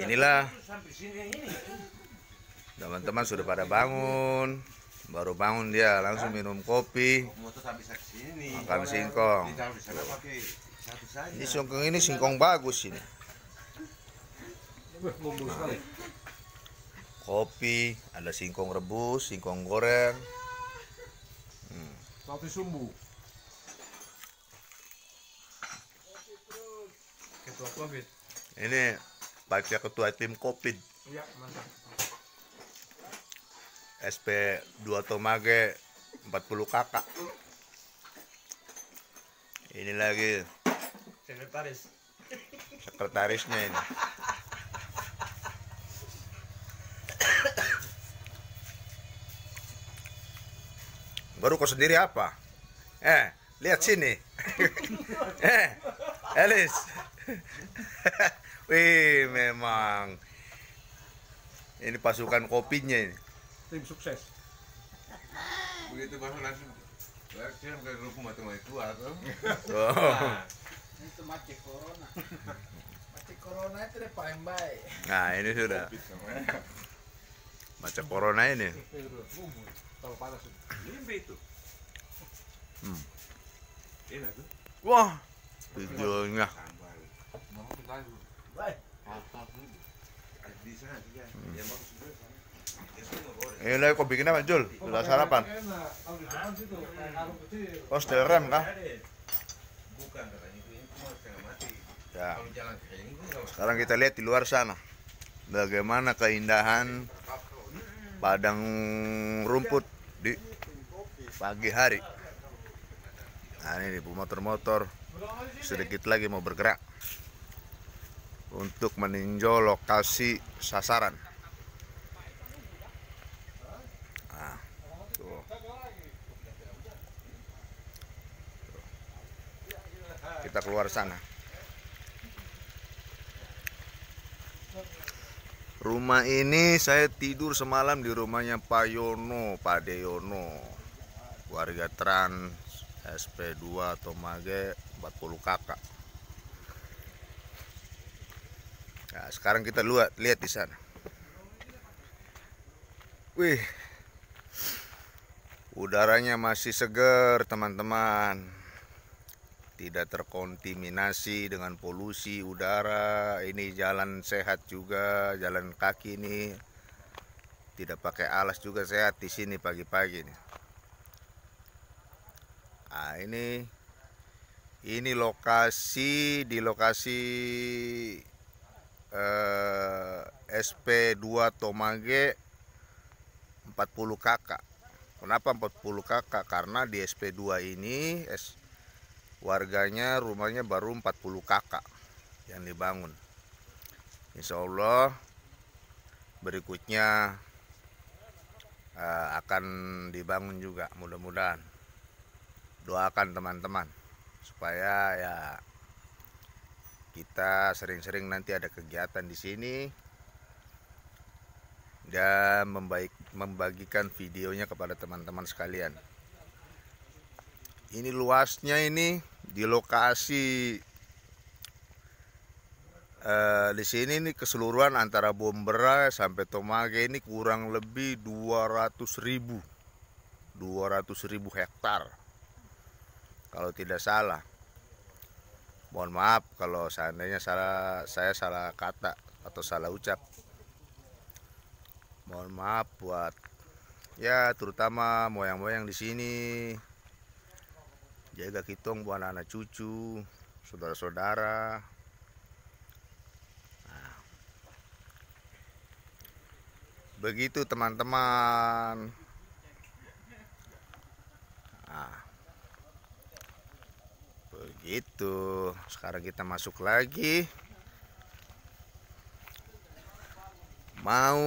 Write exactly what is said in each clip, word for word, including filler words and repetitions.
inilah teman-teman sudah pada bangun. Baru bangun dia langsung minum kopi, makan singkong. Ini singkong ini singkong bagus ini. Nah, kopi, ada singkong rebus, singkong goreng. Hmm. Kopi sumbu. Ketua Covid. Ini baca ketua tim Covid. Iya, mantap. S P dua Tomage empat puluh kakak. Ini lagi Sekretaris. sekretarisnya ini. Baru kau sendiri apa? Eh, lihat sini. eh, Elis. Wih, memang ini pasukan kopinya ini. Tim sukses. Begitu baru langsung langsung ke grup mati-mati tua tuh. Oh. Itu mati corona. Mati corona itu deh paling baik. Nah, ini sudah. Macam corona ini. Kalau panas. Limbe itu. Hmm. Enak tuh. Wah, videonya. Sambal. Mau kita Baik. apa tuh? Di sana juga. Yang bagus juga sana. Ini lagi kau bikin apa, Jul? Sudah sarapan? Oh, setel rem kah? Bukan katanya itu ini cuma setengah mati. Ya. Kalau jalan kayak ini enggak. Sekarang kita lihat di luar sana. Bagaimana keindahan padang rumput di pagi hari. Nah, ini motor-motor sedikit lagi mau bergerak untuk meninjau lokasi sasaran. Nah, tuh. Kita keluar sana. Rumah ini saya tidur semalam di rumahnya Pak Yono, Pak Deyono, warga Trans S P dua Tomage empat puluh kakak. Nah, sekarang kita lihat lihat di sana. Wih, udaranya masih segar teman-teman. Tidak terkontaminasi dengan polusi udara. Ini jalan sehat juga, jalan kaki ini. Tidak pakai alas juga sehat di sini pagi-pagi nih. Nah, ini ini lokasi di lokasi eh, S P dua Tomage empat puluh kakak. Kenapa empat puluh kakak? Karena di S P dua ini es warganya rumahnya baru empat puluh kakak yang dibangun. Insya Allah berikutnya uh, akan dibangun juga, mudah-mudahan. Doakan teman-teman supaya ya kita sering-sering nanti ada kegiatan di sini dan membaik, membagikan videonya kepada teman-teman sekalian. Ini luasnya ini di lokasi eh, di sini nih keseluruhan antara Bombera sampai Tomage ini kurang lebih dua ratus ribu hektar kalau tidak salah. Mohon maaf kalau seandainya salah, saya salah kata atau salah ucap. Mohon maaf buat ya terutama moyang-moyang di sini. Jaga kitong buat anak cucu, saudara-saudara. Nah, begitu teman-teman. Nah, begitu. Sekarang kita masuk lagi. Mau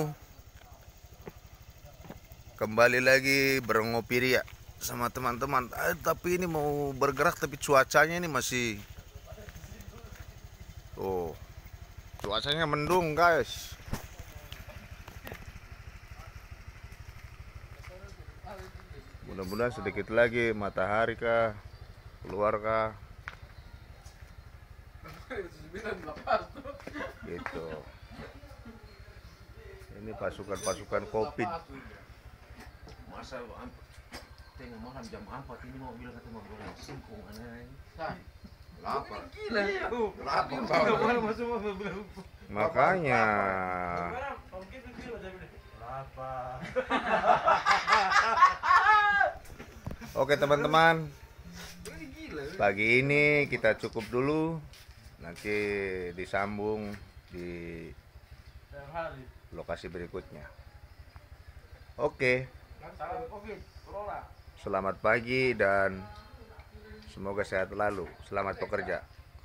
kembali lagi berengopi ria sama teman-teman, eh, tapi ini mau bergerak tapi cuacanya ini masih tuh, cuacanya mendung guys. Mudah-mudahan sedikit lagi matahari kah keluar kah gitu. Ini pasukan-pasukan Covid. Masa am- tengok malam jam empat ini mau bilang kata mau goreng singkong aneh. Lapar. Gila. Lapar. Enggak boleh masuk mau bilang. Makanya Lapar. oke teman-teman, pagi ini kita cukup dulu. Nanti disambung di lokasi berikutnya. Oke, selamat pagi dan semoga sehat selalu. Selamat bekerja.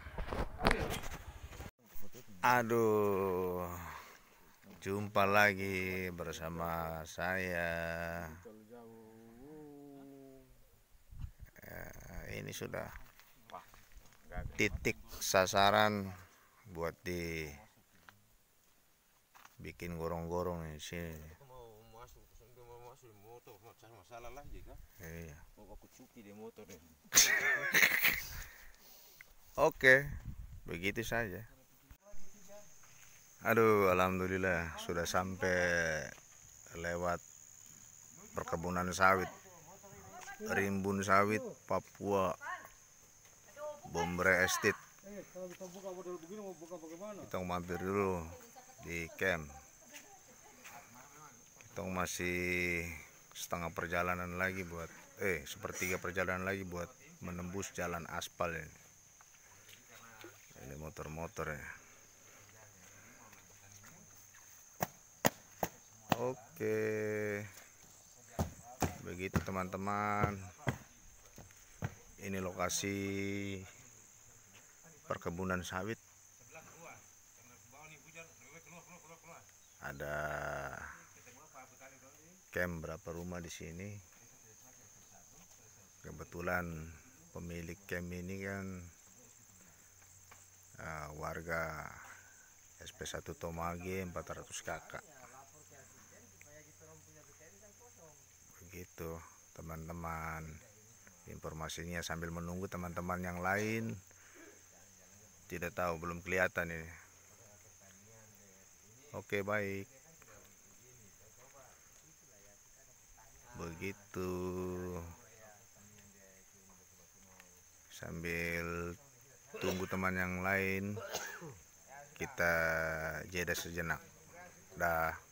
Aduh, jumpa lagi bersama saya. Ya, ini sudah titik sasaran buat di bikin gorong-gorong di sini. Mau masuk sampai mau masuk motor masalah lagi kan? Iya. Mau aku cuci di motor deh. Oke, begitu saja. Aduh, alhamdulillah sudah sampai lewat perkebunan sawit, Rimbun Sawit, Papua, Bombre Estate. Kita mampir dulu di camp. Kita masih setengah perjalanan lagi buat eh sepertiga perjalanan lagi buat menembus jalan aspal ini. Ini motor-motor ya. Oke, begitu teman-teman. Ini lokasi perkebunan sawit. Ada camp berapa rumah di sini. Kebetulan pemilik camp ini kan uh, warga S P satu Tomage empat ratus kakak. Begitu teman-teman, informasinya sambil menunggu teman-teman yang lain. Tidak tahu, belum kelihatan ini. Oke, baik. Begitu. Sambil tunggu teman yang lain, kita jeda sejenak. Dah.